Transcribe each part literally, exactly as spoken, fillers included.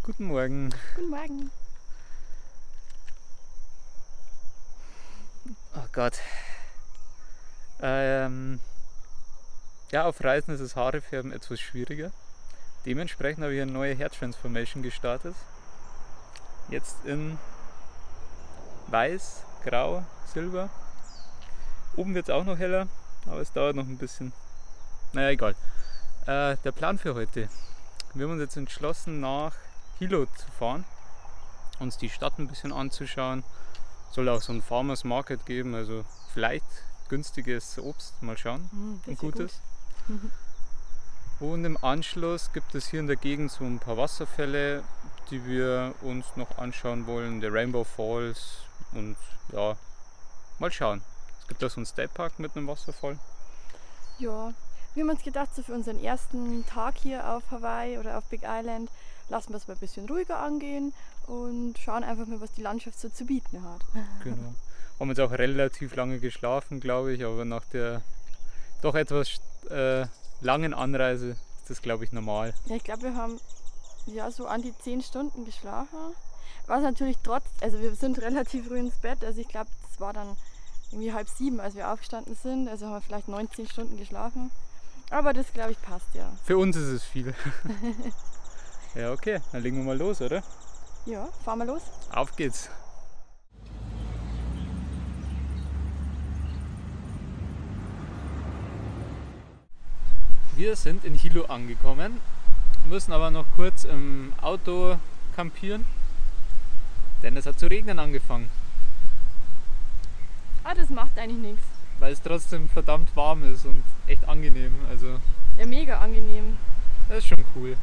Guten Morgen. Guten Morgen. Oh Gott. Ähm, ja, auf Reisen ist das Haarefärben etwas schwieriger. Dementsprechend habe ich eine neue Hair Transformation gestartet. Jetzt in Weiß, Grau, Silber. Oben wird es auch noch heller, aber es dauert noch ein bisschen. Naja, egal. Äh, der Plan für heute. Wir haben uns jetzt entschlossen, nach Hilo zu fahren, uns die Stadt ein bisschen anzuschauen. Soll auch so ein Farmers Market geben, also vielleicht günstiges Obst, mal schauen, Mm, ein das gutes. Gut. Und im Anschluss gibt es hier in der Gegend so ein paar Wasserfälle, die wir uns noch anschauen wollen, der Rainbow Falls und ja, mal schauen. Es gibt auch so einen State Park mit einem Wasserfall. Ja, wir haben uns gedacht, so für unseren ersten Tag hier auf Hawaii oder auf Big Island lassen wir es mal ein bisschen ruhiger angehen und schauen einfach mal, was die Landschaft so zu bieten hat. Genau. Haben jetzt auch relativ lange geschlafen, glaube ich, aber nach der doch etwas äh, langen Anreise ist das, glaube ich, normal. Ja, ich glaube, wir haben ja so an die zehn Stunden geschlafen. Was natürlich trotz, also wir sind relativ früh ins Bett, also ich glaube, es war dann irgendwie halb sieben, als wir aufgestanden sind, also haben wir vielleicht neunzehn Stunden geschlafen. Aber das, glaube ich, passt ja. Für uns ist es viel. Ja, okay, dann legen wir mal los, oder? Ja, fahren wir los. Auf geht's! Wir sind in Hilo angekommen, müssen aber noch kurz im Auto campieren, denn es hat zu regnen angefangen, Ah, das macht eigentlich nichts. weil es trotzdem verdammt warm ist und echt angenehm, also Ja, mega angenehm. das ist schon cool.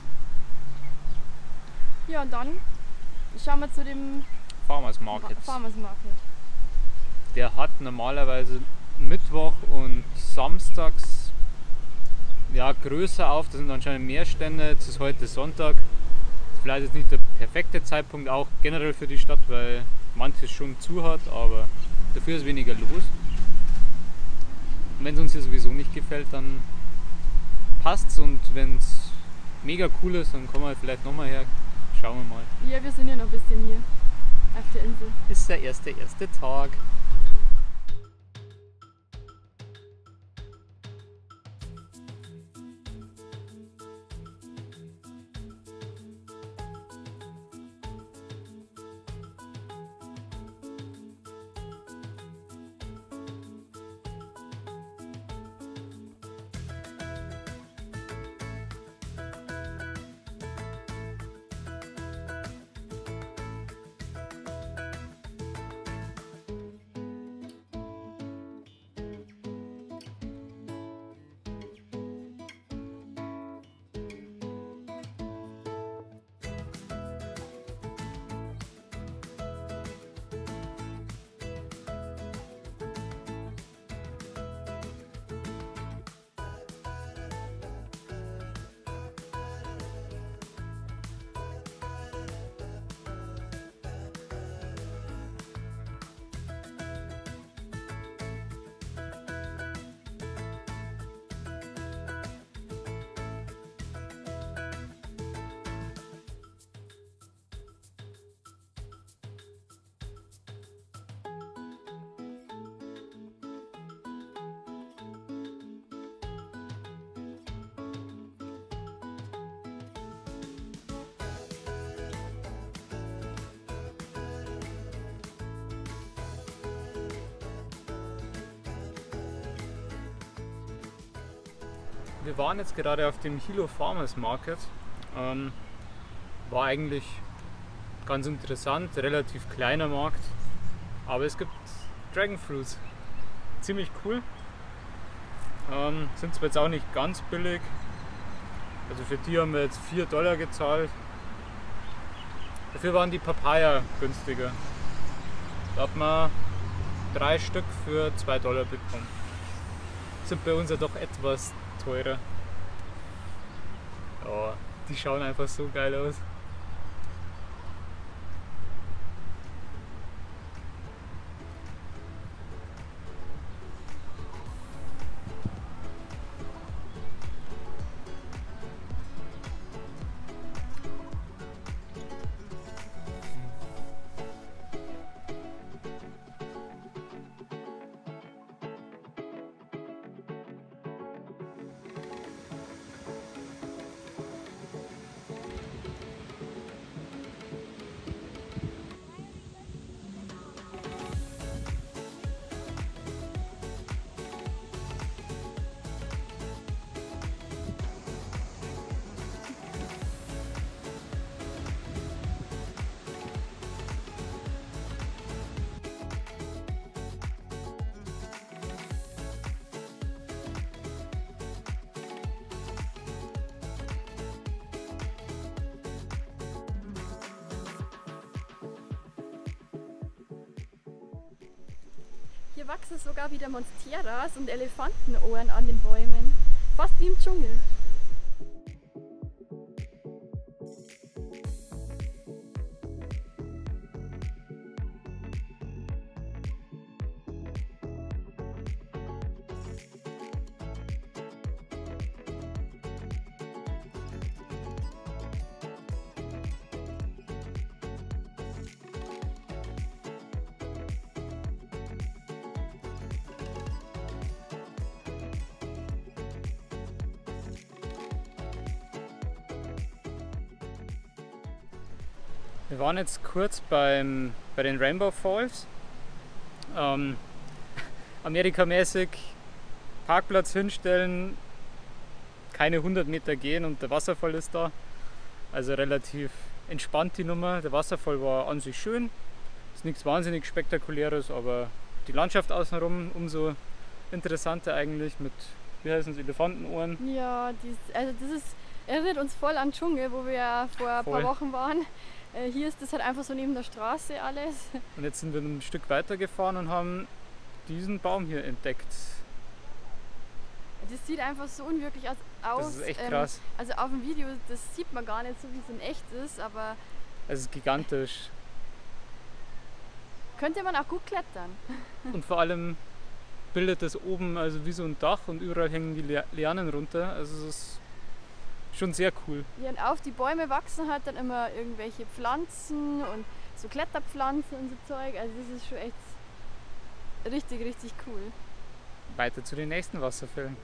Ja, und dann schauen wir zu dem Farmers Ma- Market. Farmers Market. Der hat normalerweise Mittwoch und Samstags ja, größer auf, da sind anscheinend mehr Stände. Jetzt ist heute Sonntag. Vielleicht ist nicht der perfekte Zeitpunkt auch generell für die Stadt, weil manches schon zu hat, aber dafür ist weniger los. Und wenn es uns hier sowieso nicht gefällt, dann passt's, und wenn es mega cool ist, dann kommen wir vielleicht nochmal her. Schauen wir mal. Ja, wir sind ja noch ein bisschen hier auf der Insel. Ist der erste, erste Tag. Wir waren jetzt gerade auf dem Hilo Farmers Market. Ähm, war eigentlich ganz interessant, relativ kleiner Markt, aber es gibt Dragonfruits. Ziemlich cool. Ähm, sind zwar jetzt auch nicht ganz billig, also für die haben wir jetzt vier Dollar gezahlt. Dafür waren die Papaya günstiger. Da hat man drei Stück für zwei Dollar bekommen. Sind bei uns ja doch etwas teurer. Oh, die schauen einfach so geil aus. hier wachsen sogar wieder Monsteras und Elefantenohren an den Bäumen. Fast wie im Dschungel. Wir waren jetzt kurz beim, bei den Rainbow Falls. Ähm, Amerikamäßig Parkplatz hinstellen, keine hundert Meter gehen und der Wasserfall ist da. Also relativ entspannt die Nummer. Der Wasserfall war an sich schön, ist nichts wahnsinnig Spektakuläres, aber die Landschaft außenrum umso interessanter eigentlich mit, wie heißen es, Elefantenohren. Ja, dies, also das ist, erinnert uns voll an Dschungel, wo wir ja vor ein Voll. paar Wochen waren. Äh, hier ist das halt einfach so neben der Straße alles. Und jetzt sind wir ein Stück weiter gefahren und haben diesen Baum hier entdeckt. Das sieht einfach so unwirklich aus. Das ist echt krass. Ähm, also auf dem Video, das sieht man gar nicht so, wie es in echt ist, aber Es ist gigantisch. könnte man auch gut klettern. Und vor allem bildet es oben also wie so ein Dach und überall hängen die Li- Lianen runter. Also es ist schon sehr cool. Ja, und auf die Bäume wachsen halt dann immer irgendwelche Pflanzen und so Kletterpflanzen und so Zeug. Also das ist schon echt richtig, richtig cool. Weiter zu den nächsten Wasserfällen.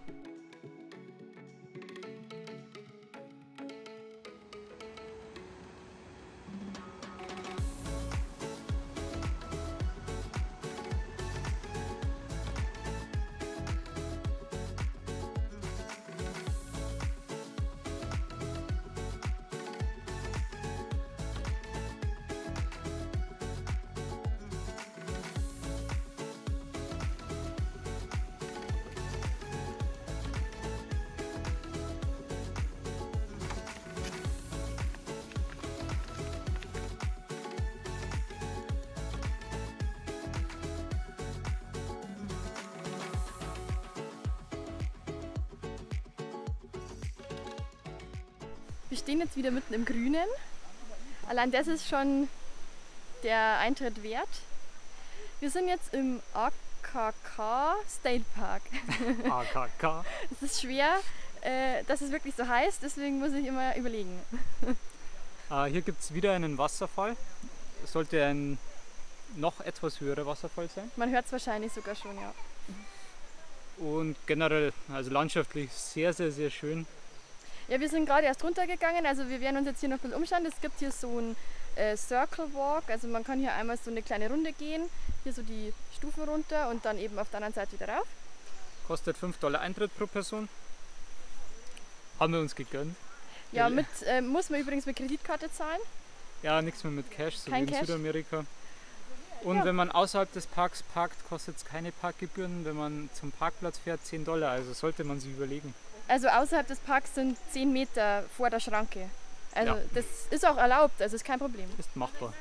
Wir stehen jetzt wieder mitten im Grünen. Allein das ist schon der Eintritt wert. Wir sind jetzt im A K K State Park. A K K. Es ist schwer, äh, dass es wirklich so heißt, deswegen muss ich immer überlegen. Äh, hier gibt es wieder einen Wasserfall. Es sollte ein noch etwas höherer Wasserfall sein. Man hört es wahrscheinlich sogar schon, ja. Und generell, also landschaftlich sehr, sehr, sehr schön. Ja, wir sind gerade erst runtergegangen, also wir werden uns jetzt hier noch ein bisschen umschauen. Es gibt hier so einen äh, Circle Walk, also man kann hier einmal so eine kleine Runde gehen, hier so die Stufen runter und dann eben auf der anderen Seite wieder rauf. Kostet fünf Dollar Eintritt pro Person. Haben wir uns gegönnt. Ja, mit, äh, muss man übrigens mit Kreditkarte zahlen. Ja, nichts mehr mit Cash, so Kein wie in Cash. Südamerika. Und Ja. wenn man außerhalb des Parks parkt, kostet es keine Parkgebühren. Wenn man zum Parkplatz fährt, zehn Dollar. Also sollte man sich überlegen. Also außerhalb des Parks sind zehn Meter vor der Schranke. Also Ja. das ist auch erlaubt, also ist kein Problem. Ist machbar.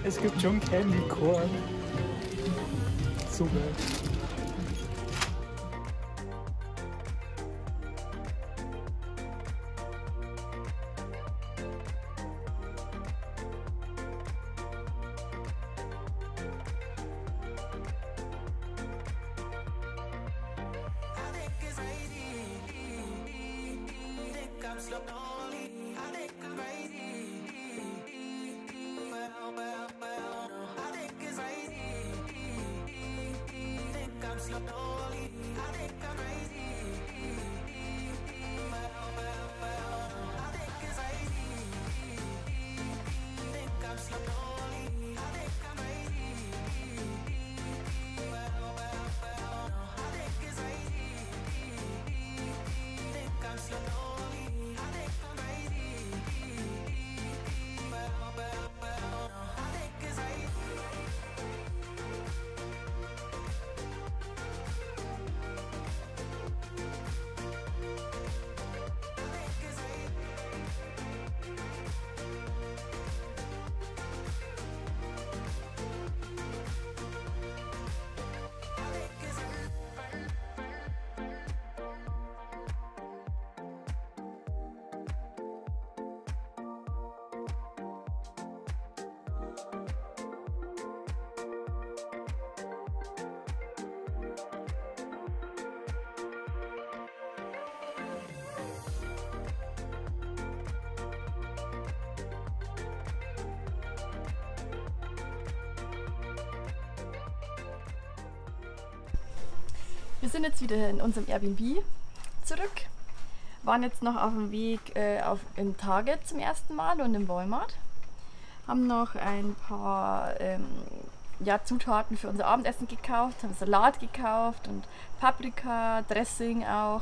Es gibt schon Candy Corn. So geil. Wir sind jetzt wieder in unserem Airbnb zurück. Waren jetzt noch auf dem Weg äh, auf, im Target zum ersten Mal und im Walmart. Haben noch ein paar ähm, ja, Zutaten für unser Abendessen gekauft, haben Salat gekauft und Paprika, Dressing auch.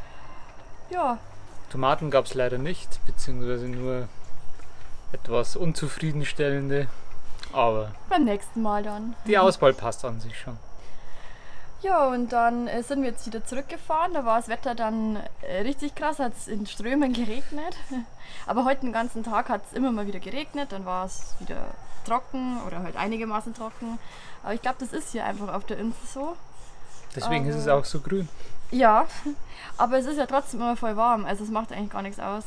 Ja. Tomaten gab es leider nicht, beziehungsweise nur etwas unzufriedenstellende. Aber beim nächsten Mal dann. Die Auswahl passt an sich schon. Ja, und dann äh, sind wir jetzt wieder zurückgefahren. Da war das Wetter dann äh, richtig krass, hat es in Strömen geregnet. Aber heute den ganzen Tag hat es immer mal wieder geregnet, dann war es wieder trocken oder halt einigermaßen trocken. Aber ich glaube, das ist hier einfach auf der Insel so. Deswegen aber, ist es auch so grün. Ja, aber es ist ja trotzdem immer voll warm, also es macht eigentlich gar nichts aus.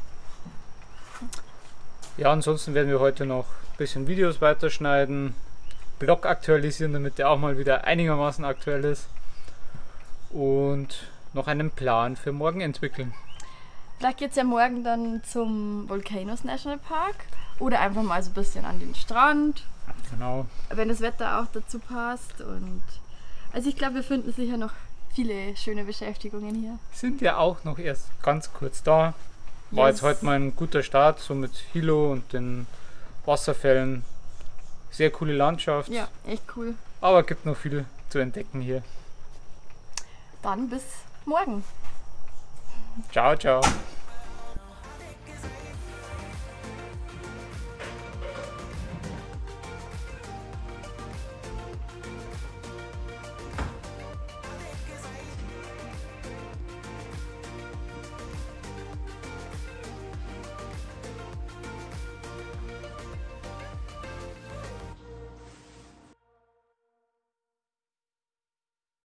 Ja, ansonsten werden wir heute noch ein bisschen Videos weiterschneiden. Blog aktualisieren, damit der auch mal wieder einigermaßen aktuell ist und noch einen Plan für morgen entwickeln. Vielleicht geht es ja morgen dann zum Volcanoes National Park oder einfach mal so ein bisschen an den Strand. Genau. Wenn das Wetter auch dazu passt. Und also ich glaube, wir finden sicher noch viele schöne Beschäftigungen hier. Sind ja auch noch erst ganz kurz da. War yes. Jetzt heute mal ein guter Start, so mit Hilo und den Wasserfällen. Sehr coole Landschaft. Ja, echt cool. Aber gibt noch viel zu entdecken hier. Dann bis morgen. Ciao, ciao.